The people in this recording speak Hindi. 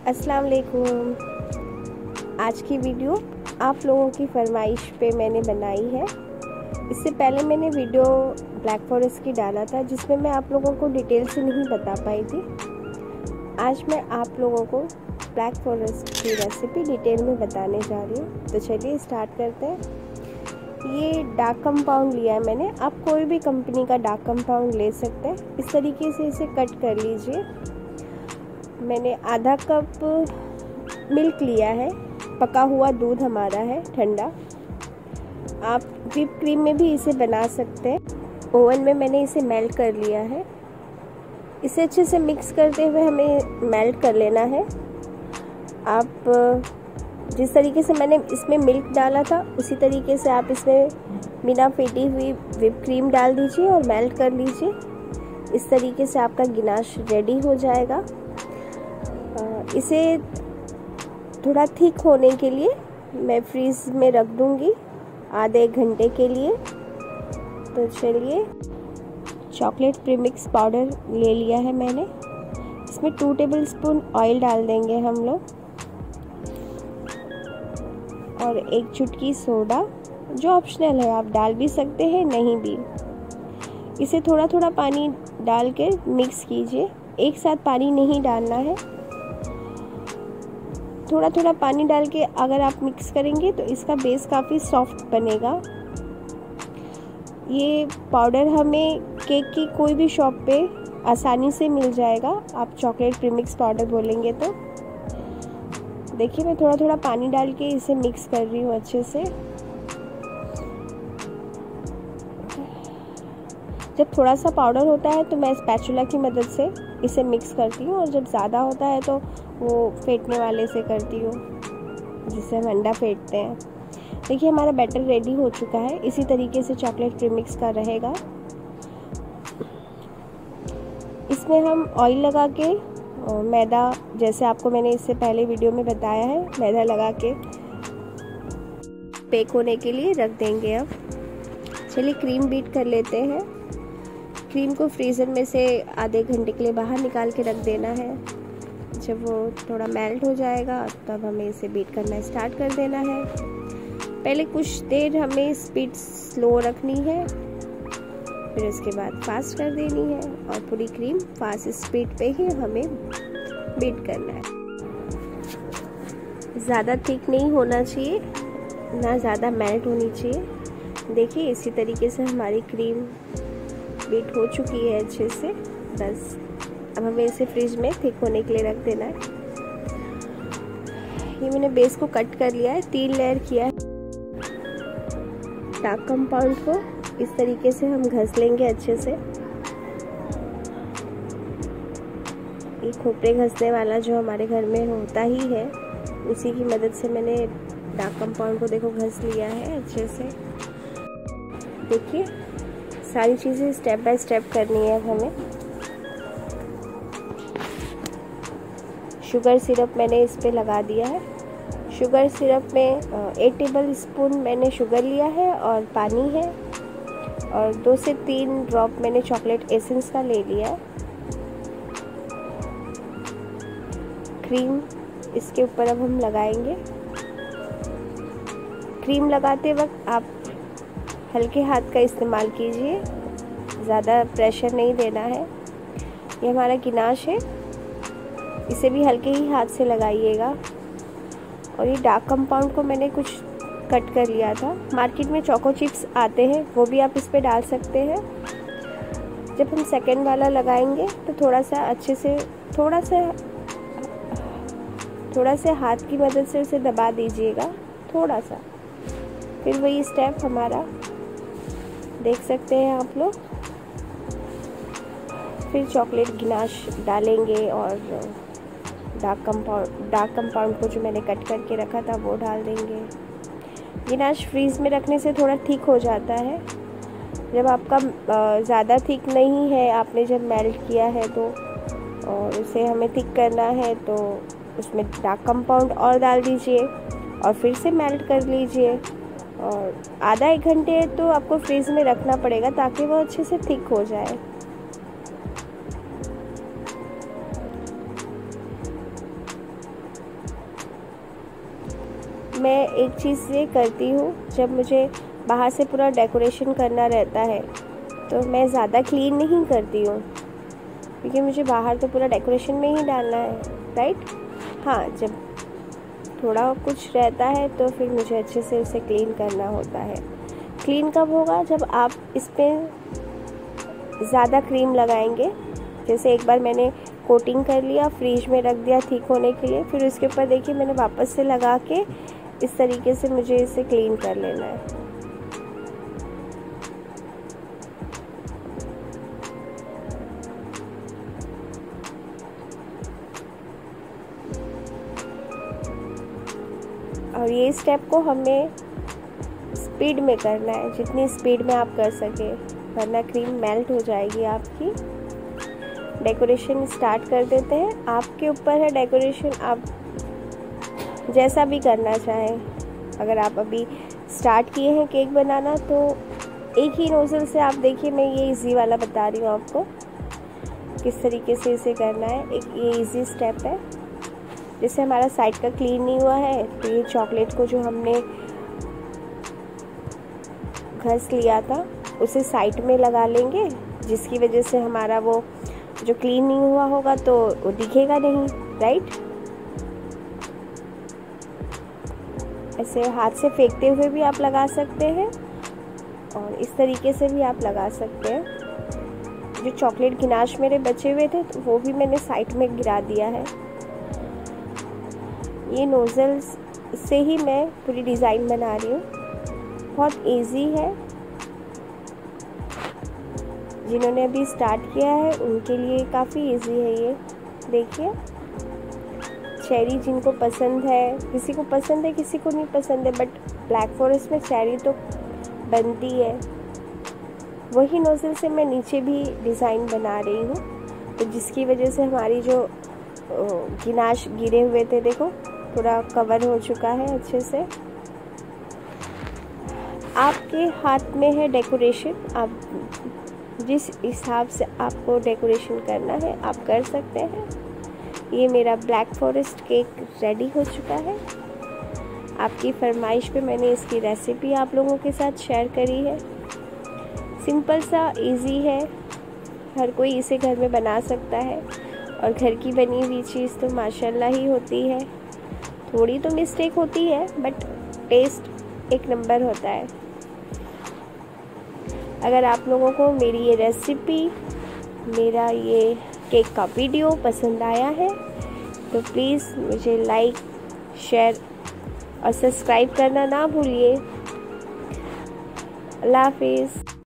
अस्सलाम वालेकुम। आज की वीडियो आप लोगों की फरमाइश पे मैंने बनाई है। इससे पहले मैंने वीडियो ब्लैक फॉरेस्ट की डाला था जिसमें मैं आप लोगों को डिटेल से नहीं बता पाई थी। आज मैं आप लोगों को ब्लैक फॉरेस्ट की रेसिपी डिटेल में बताने जा रही हूँ। तो चलिए स्टार्ट करते हैं। ये डार्क कंपाउंड लिया है मैंने। आप कोई भी कंपनी का डार्क कंपाउंड ले सकते हैं। इस तरीके से इसे कट कर लीजिए। मैंने आधा कप मिल्क लिया है, पका हुआ दूध हमारा है ठंडा। आप व्हिप क्रीम में भी इसे बना सकते हैं। ओवन में मैंने इसे मेल्ट कर लिया है। इसे अच्छे से मिक्स करते हुए हमें मेल्ट कर लेना है। आप जिस तरीके से मैंने इसमें मिल्क डाला था उसी तरीके से आप इसमें बिना फेटी हुई व्हिप क्रीम डाल दीजिए और मेल्ट कर लीजिए। इस तरीके से आपका गिनाश रेडी हो जाएगा। इसे थोड़ा थिक होने के लिए मैं फ्रीज में रख दूंगी आधे एक घंटे के लिए। तो चलिए, चॉकलेट प्रीमिक्स पाउडर ले लिया है मैंने। इसमें 2 टेबलस्पून ऑयल डाल देंगे हम लोग और 1 चुटकी सोडा, जो ऑप्शनल है, आप डाल भी सकते हैं नहीं भी। इसे थोड़ा थोड़ा पानी डाल के मिक्स कीजिए। एक साथ पानी नहीं डालना है, थोड़ा थोड़ा पानी डाल के अगर आप मिक्स करेंगे तो इसका बेस काफ़ी सॉफ्ट बनेगा। ये पाउडर हमें केक की कोई भी शॉप पे आसानी से मिल जाएगा। आप चॉकलेट प्रीमिक्स पाउडर बोलेंगे तो। देखिए, मैं थोड़ा थोड़ा पानी डाल के इसे मिक्स कर रही हूँ अच्छे से। जब थोड़ा सा पाउडर होता है तो मैं स्पैचुला की मदद से इसे मिक्स करती हूँ, और जब ज़्यादा होता है तो वो फेंटने वाले से करती हूँ, जिससे हम अंडा फेंटते हैं। देखिए, हमारा बैटर रेडी हो चुका है। इसी तरीके से चॉकलेट प्रीमिक्स का रहेगा। इसमें हम ऑयल लगा के मैदा, जैसे आपको मैंने इससे पहले वीडियो में बताया है, मैदा लगा के बेक होने के लिए रख देंगे। अब चलिए क्रीम बीट कर लेते हैं। क्रीम को फ्रीज़र में से आधे घंटे के लिए बाहर निकाल के रख देना है। जब वो थोड़ा मेल्ट हो जाएगा तब हमें इसे बीट करना स्टार्ट कर देना है। पहले कुछ देर हमें स्पीड स्लो रखनी है, फिर उसके बाद फास्ट कर देनी है, और पूरी क्रीम फास्ट स्पीड पे ही हमें बीट करना है। ज़्यादा थिक नहीं होना चाहिए, ना ज़्यादा मेल्ट होनी चाहिए। देखिए, इसी तरीके से हमारी क्रीम बीट हो चुकी है अच्छे से। बस अब हमें इसे फ्रिज में थिक होने के लिए रख देना है। ये मैंने बेस को कट कर लिया है, 3 लेयर किया है। डार्क कंपाउंड को इस तरीके से हम घस लेंगे अच्छे से। ये खोपरे घसने वाला जो हमारे घर में होता ही है, उसी की मदद से मैंने डार्क कंपाउंड को देखो घस लिया है अच्छे से। देखिए, सारी चीज़ें स्टेप बाय स्टेप करनी है हमें। शुगर सिरप मैंने इस पे लगा दिया है। शुगर सिरप में 1 टेबल स्पून मैंने शुगर लिया है और पानी है, और 2 से 3 ड्रॉप मैंने चॉकलेट एसेंस का ले लिया है। क्रीम इसके ऊपर अब हम लगाएंगे। क्रीम लगाते वक्त आप हल्के हाथ का इस्तेमाल कीजिए, ज़्यादा प्रेशर नहीं देना है। ये हमारा गिनाश है, इसे भी हल्के ही हाथ से लगाइएगा। और ये डार्क कंपाउंड को मैंने कुछ कट कर लिया था। मार्केट में चोको चिप्स आते हैं, वो भी आप इस पे डाल सकते हैं। जब हम सेकंड वाला लगाएंगे तो थोड़ा सा अच्छे से थोड़ा सा हाथ की मदद से उसे दबा दीजिएगा, थोड़ा सा। फिर वही स्टेप हमारा देख सकते हैं आप लोग। फिर चॉकलेट गिनाश डालेंगे और डार्क कंपाउंड को जो मैंने कट करके रखा था वो डाल देंगे। गिनाश फ्रीज में रखने से थोड़ा थिक हो जाता है। जब आपका ज़्यादा थिक नहीं है, आपने जब मेल्ट किया है तो, और उसे हमें थिक करना है, तो उसमें डार्क कंपाउंड और डाल दीजिए और फिर से मेल्ट कर लीजिए। और आधा 1 घंटे तो आपको फ्रीज में रखना पड़ेगा ताकि वो अच्छे से थिक हो जाए। मैं एक चीज़ ये करती हूँ, जब मुझे बाहर से पूरा डेकोरेशन करना रहता है तो मैं ज़्यादा क्लीन नहीं करती हूँ, क्योंकि मुझे बाहर तो पूरा डेकोरेशन में ही डालना है, राइट। हाँ, जब थोड़ा कुछ रहता है तो फिर मुझे अच्छे से उसे क्लीन करना होता है। क्लीन कब होगा? जब आप इस पर ज़्यादा क्रीम लगाएंगे। जैसे एक बार मैंने कोटिंग कर लिया, फ्रीज में रख दिया ठीक होने के लिए, फिर उसके ऊपर देखिए मैंने वापस से लगा के इस तरीके से मुझे इसे क्लीन कर लेना है। और ये स्टेप को हमें स्पीड में करना है, जितनी स्पीड में आप कर सके, वरना क्रीम मेल्ट हो जाएगी आपकी। डेकोरेशन स्टार्ट कर देते हैं। आपके ऊपर है डेकोरेशन, आप जैसा भी करना चाहें। अगर आप अभी स्टार्ट किए हैं केक बनाना तो एक ही नोजल से आप देखिए, मैं ये इजी वाला बता रही हूँ आपको किस तरीके से इसे करना है। एक ये इजी स्टेप है। जैसे हमारा साइड का क्लीन नहीं हुआ है तो ये चॉकलेट को जो हमने घस लिया था उसे साइड में लगा लेंगे, जिसकी वजह से हमारा वो जो क्लीन नहीं हुआ होगा तो वो दिखेगा नहीं, राइट। ऐसे हाथ से फेंकते हुए भी आप लगा सकते हैं और इस तरीके से भी आप लगा सकते हैं। जो चॉकलेट गिनाश मेरे बचे हुए थे तो वो भी मैंने साइड में गिरा दिया है। ये नोजल्स से ही मैं पूरी डिज़ाइन बना रही हूँ। बहुत इजी है, जिन्होंने अभी स्टार्ट किया है उनके लिए काफ़ी इजी है ये। देखिए, चेरी जिनको पसंद है, किसी को पसंद है किसी को नहीं पसंद है, बट ब्लैक फॉरेस्ट में चेरी तो बनती है। वही नोजल से मैं नीचे भी डिज़ाइन बना रही हूँ, तो जिसकी वजह से हमारी जो गिनाश गिरे हुए थे देखो पूरा कवर हो चुका है अच्छे से। आपके हाथ में है डेकोरेशन, आप जिस हिसाब से आपको डेकोरेशन करना है आप कर सकते हैं। ये मेरा ब्लैक फॉरेस्ट केक रेडी हो चुका है। आपकी फरमाइश पे मैंने इसकी रेसिपी आप लोगों के साथ शेयर करी है। सिंपल सा, इजी है, हर कोई इसे घर में बना सकता है। और घर की बनी हुई चीज़ तो माशाल्लाह ही होती है। थोड़ी तो मिस्टेक होती है बट टेस्ट एक नंबर होता है। अगर आप लोगों को मेरी ये रेसिपी, मेरा ये केक का वीडियो पसंद आया है तो प्लीज़ मुझे लाइक, शेयर और सब्सक्राइब करना ना भूलिए। अल्लाह हाफिज़।